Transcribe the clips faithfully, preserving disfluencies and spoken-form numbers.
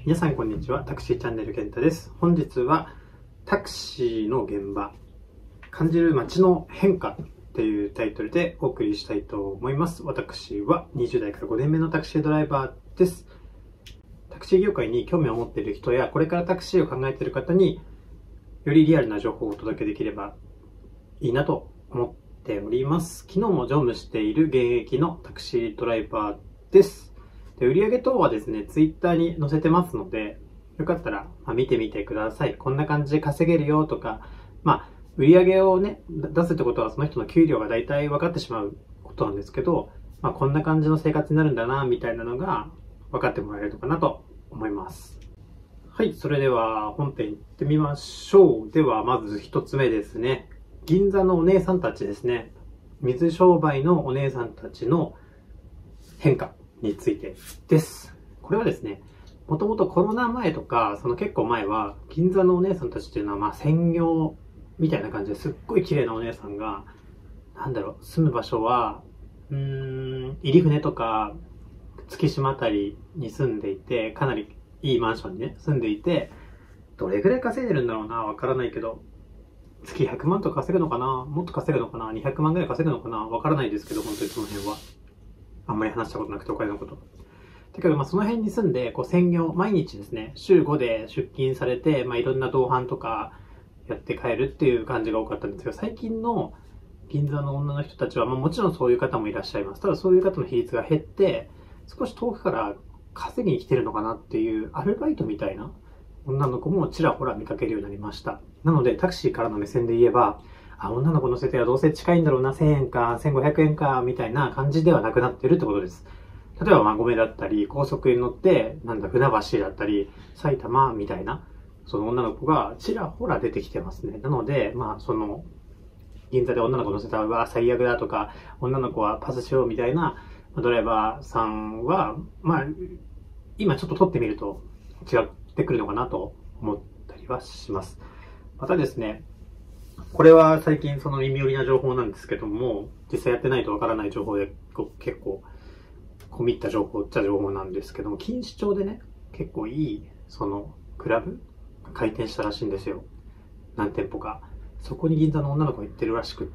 皆さんこんにちは。タクシーチャンネル健太です。本日はタクシーの現場、感じる街の変化っていうタイトルでお送りしたいと思います。私はにじゅう代からごねんめのタクシードライバーです。タクシー業界に興味を持っている人や、これからタクシーを考えている方によりリアルな情報をお届けできればいいなと思っております。昨日も乗務している現役のタクシードライバーです。で、売上等はですね、ツイッターに載せてますので、よかったら、まあ、見てみてください。こんな感じで稼げるよとか、まあ、売上をね、出すってことはその人の給料が大体分かってしまうことなんですけど、まあ、こんな感じの生活になるんだな、みたいなのが分かってもらえるのかなと思います。はい、それでは本編行ってみましょう。では、まず一つ目ですね。銀座のお姉さんたちですね。水商売のお姉さんたちの変化についてです。これはですね、もともとコロナ前とか、その結構前は、銀座のお姉さんたちっていうのは、まあ専業みたいな感じですっごい綺麗なお姉さんが、なんだろう、住む場所は、うーん、入船とか、月島あたりに住んでいて、かなりいいマンションにね、住んでいて、どれぐらい稼いでるんだろうな、わからないけど、月ひゃくまんとか稼ぐのかな、もっと稼ぐのかな、にひゃくまんぐらい稼ぐのかな、わからないですけど、本当にその辺は。あんまり話したことなくてお金のこと。だけど、まあその辺に住んで、こう専業、毎日ですね、週ごで出勤されて、まあいろんな同伴とかやって帰るっていう感じが多かったんですけど、最近の銀座の女の人たちは、まあもちろんそういう方もいらっしゃいます。ただそういう方の比率が減って、少し遠くから稼ぎに来てるのかなっていうアルバイトみたいな女の子もちらほら見かけるようになりました。なのでタクシーからの目線で言えば、あ、女の子乗せてはどうせ近いんだろうな、せんえんかせんごひゃくえんかみたいな感じではなくなってるってことです。例えば馬込だったり、高速に乗って、なんだ、船橋だったり、埼玉みたいな、その女の子がちらほら出てきてますね。なので、まあその、銀座で女の子乗せたら、うわ、最悪だとか、女の子はパスしようみたいなドライバーさんは、まあ、今ちょっと撮ってみると違ってくるのかなと思ったりはします。またですね、これは最近その耳寄りな情報なんですけども、実際やってないとわからない情報で結構込み入った情報っちゃ情報なんですけども、錦糸町でね、結構いいそのクラブが開店したらしいんですよ。何店舗か。そこに銀座の女の子が行ってるらしくって、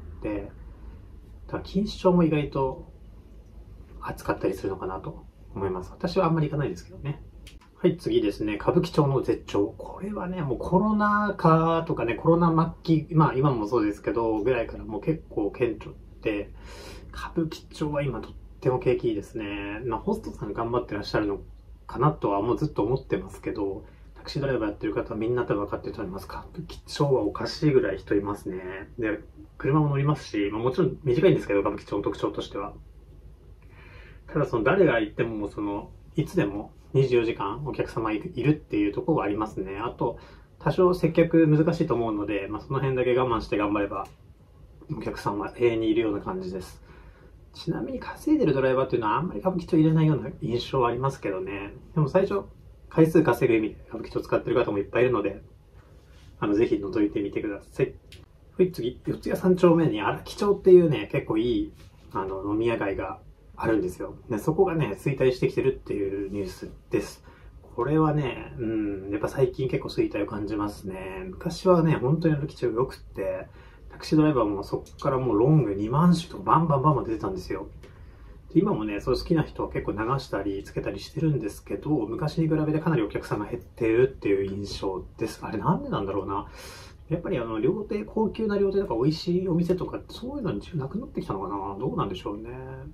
だから錦糸町も意外と暑かったりするのかなと思います。私はあんまり行かないですけどね。はい、次ですね。歌舞伎町の絶頂。これはね、もうコロナ禍とかね、コロナ末期、まあ今もそうですけど、ぐらいからもう結構顕著で、歌舞伎町は今とっても景気いいですね。まあホストさん頑張ってらっしゃるのかなとはもうずっと思ってますけど、タクシードライバーやってる方はみんな多分分かってると思います。歌舞伎町はおかしいぐらい人いますね。で、車も乗りますし、まあもちろん短いんですけど、歌舞伎町の特徴としては。ただその誰が行ってもそのいつでもにじゅうよじかんお客様いるっていうところはありますね。あと多少接客難しいと思うので、まあ、その辺だけ我慢して頑張ればお客さんは永遠にいるような感じです。ちなみに稼いでるドライバーっていうのはあんまり歌舞伎町入れないような印象はありますけどね。でも最初回数稼ぐ意味で歌舞伎町使ってる方もいっぱいいるので、あのぜひ覗いてみてください。はい、次、四谷三丁目に荒木町っていうね、結構いいあの飲み屋街があるんですよ。で、そこがね、衰退してきてるっていうニュースです。これはね、うん、やっぱ最近結構衰退を感じますね。昔はね、本当に歩き中良くって、タクシードライバーもそこからもうロングにまん種とかバンバンバンバン出てたんですよ。で今もね、そういう好きな人は結構流したりつけたりしてるんですけど、昔に比べてかなりお客さんが減ってるっていう印象です。あれなんでなんだろうな。やっぱりあの、料亭、高級な料亭とか美味しいお店とか、そういうのになくなってきたのかな。どうなんでしょうね。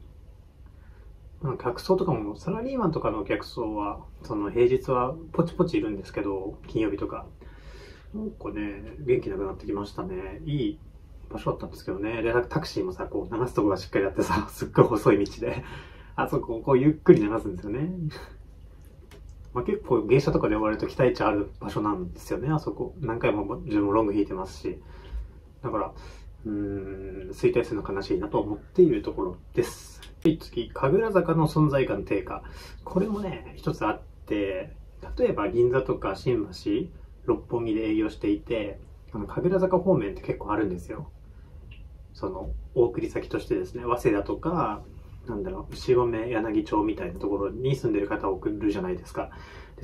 客層とかも、サラリーマンとかの客層は、その平日はポチポチいるんですけど、金曜日とか。なんかね、元気なくなってきましたね。いい場所だったんですけどね。で、タクシーもさ、こう流すとこがしっかりあってさ、すっごい細い道で、あそこをこうゆっくり流すんですよね。まあ、結構芸者とかで割と期待値ある場所なんですよね、あそこ。何回も自分もロング引いてますし。だから、うーん、衰退するの悲しいなと思っているところです。はい、次、神楽坂の存在感低下。これもね、一つあって、例えば銀座とか新橋、六本木で営業していて、あの神楽坂方面って結構あるんですよ。その、大送り先としてですね、早稲田とか、なんだろう、牛込柳町みたいなところに住んでる方を送るじゃないですか。で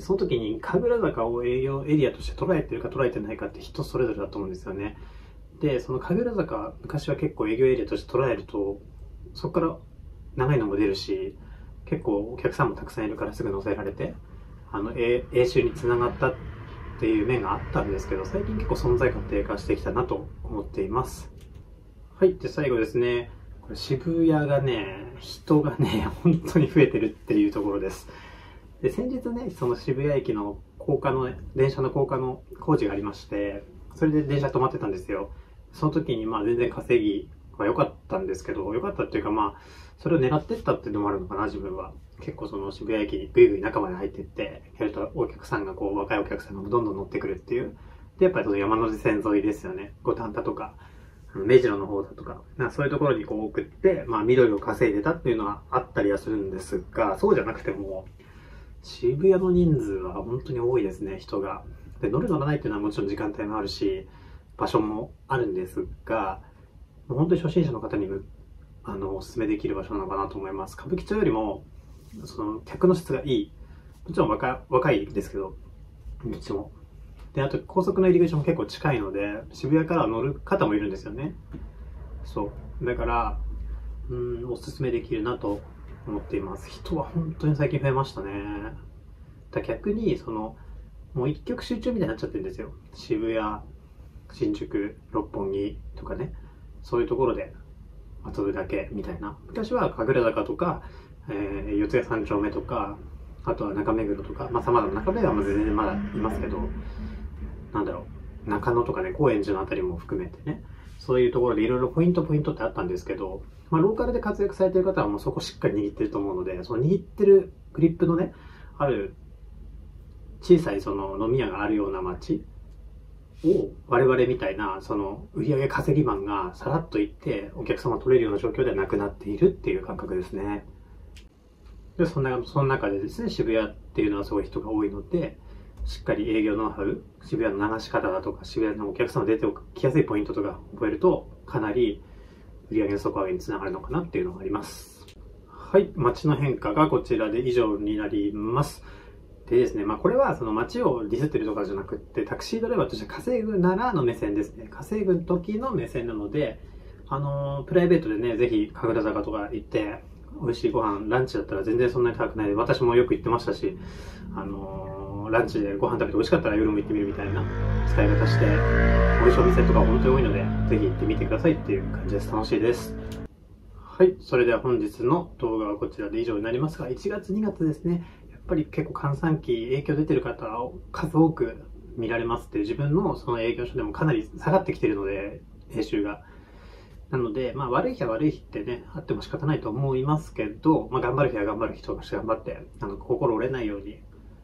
その時に神楽坂を営業エリアとして捉えてるか捉えてないかって人それぞれだと思うんですよね。で、その神楽坂、昔は結構営業エリアとして捉えると、そこから長いのも出るし、結構お客さんもたくさんいるからすぐ乗せられて、あの、永久につながったっていう面があったんですけど、最近結構存在感低下してきたなと思っています。はい。で、最後ですね。これ渋谷がね、人がね、本当に増えてるっていうところです。で、先日ね、その渋谷駅の高架の、電車の高架の工事がありまして、それで電車止まってたんですよ。その時にまあ全然稼ぎは良かったんですけど、良かったっていうかまあ、それを狙ってったっていうのもあるのかな、自分は。結構その渋谷駅にぐいぐい中まで入っていって、やるとお客さんがこう、若いお客さんがどんどん乗ってくるっていう。で、やっぱりその山手線沿いですよね。五反田とか、目白の方だとか、そういうところにこう送って、まあ緑を稼いでたっていうのはあったりはするんですが、そうじゃなくても、渋谷の人数は本当に多いですね、人が。で、乗る乗らないっていうのはもちろん時間帯もあるし、場所もあるんですが、もう本当に初心者の方にもあのお勧めできる場所なのかなと思います。歌舞伎町よりもその客の質がいい。もちろん若若いですけど、道も。で、あと高速の入り口も結構近いので、渋谷から乗る方もいるんですよね。そう。だから、うん、お勧めできるなと思っています。人は本当に最近増えましたね。だ逆に、その、もう一極集中みたいになっちゃってるんですよ。渋谷、新宿、六本木とかね。そういうところで遊ぶだけみたいな。昔は神楽坂とか、えー、四谷三丁目とか、あとは中目黒とか、まあ様々な中目黒は全然まだいますけど、なんだろう、中野とかね、高円寺のあたりも含めてね、そういうところでいろいろポイントポイントってあったんですけど、まあローカルで活躍されてる方はもうそこしっかり握ってると思うので、その握ってるグリップのね、ある小さいその飲み屋があるような街を我々みたいなその売上稼ぎマンがさらっと行ってお客様取れるような状況ではなくなっているっていう感覚ですね。で、そんな、その中でですね、渋谷っていうのはすごい人が多いので、しっかり営業ノウハウ、渋谷の流し方だとか、渋谷のお客様出てきやすいポイントとか覚えると、かなり売上の底上げにつながるのかなっていうのがあります。はい、街の変化がこちらで以上になります。でですね、まあこれはその街をディスってるとかじゃなくって、タクシードライバーとして稼ぐならの目線ですね。稼ぐ時の目線なので、あのー、プライベートでね、ぜひ神楽坂とか行って、美味しいご飯、ランチだったら全然そんなに高くないで、私もよく行ってましたし、あのー、ランチでご飯食べて美味しかったら夜も行ってみるみたいな使い方して、美味しいお店とか本当に多いので、ぜひ行ってみてくださいっていう感じです。楽しいです。はい、それでは本日の動画はこちらで以上になりますが、いちがつ、にがつですね、やっぱり結構閑散期影響出てる方を数多く見られますって、自分のその営業所でもかなり下がってきてるので、営収が。なので、まあ悪い日は悪い日ってね、あっても仕方ないと思いますけど、まあ頑張る日は頑張る人がして頑張って、あの、心折れないように、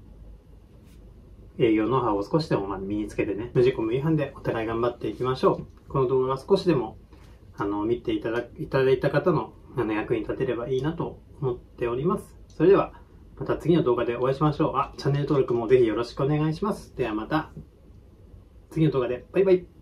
営業ノウハウを少しでもまあ身につけてね、無事故無違反でお互い頑張っていきましょう。この動画が少しでも、あの、見ていただいただいた方の、あの、役に立てればいいなと思っております。それでは、また次の動画でお会いしましょう。あ、チャンネル登録もぜひよろしくお願いします。ではまた、次の動画で、バイバイ。